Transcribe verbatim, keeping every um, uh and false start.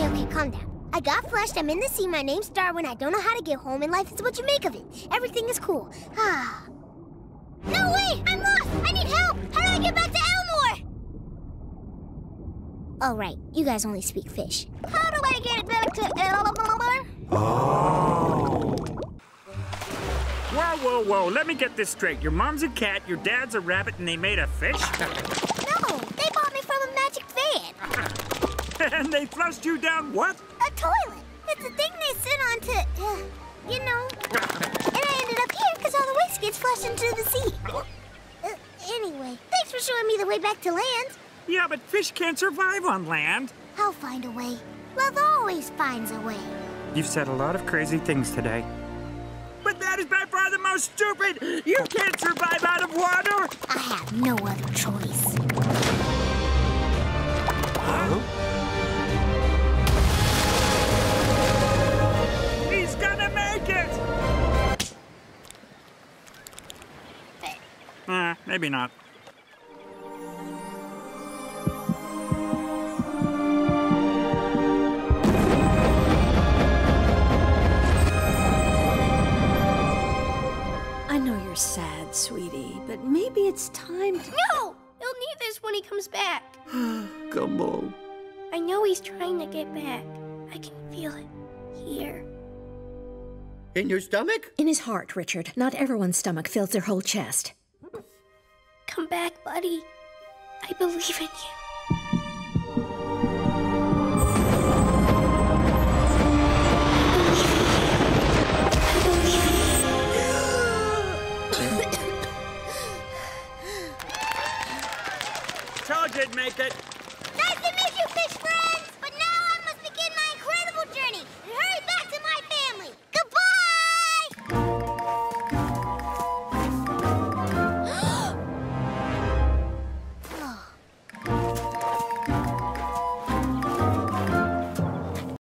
Okay, okay, calm down. I got flushed, I'm in the sea, my name's Darwin, I don't know how to get home, and life is what you make of it. Everything is cool. Ah. No way! I'm lost! I need help! How do I get back to Elmore? Oh, right. You guys only speak fish. How do I get back to Elmore? Oh. Whoa, whoa, whoa. Let me get this straight. Your mom's a cat, your dad's a rabbit, and they made a fish? No, they bought me from a magic van. And they flushed you down what? A toilet. It's a thing they sit on to, uh, you know. And I ended up here because all the waste gets flushed into the sea. Uh, anyway, thanks for showing me the way back to land. Yeah, but fish can't survive on land. I'll find a way. Love always finds a way. You've said a lot of crazy things today. But that is by far the most stupid! You can't survive out of water! I have no other choice. Huh? He's gonna make it! Uh, maybe not. I know you're sad, sweetie, but maybe it's time to... No! He'll need this when he comes back. Gumball. I know he's trying to get back. I can feel it here. In your stomach? In his heart, Richard. Not everyone's stomach fills their whole chest. Come back, buddy. I believe in you. Toad did make it. Nice to meet you, fish friend!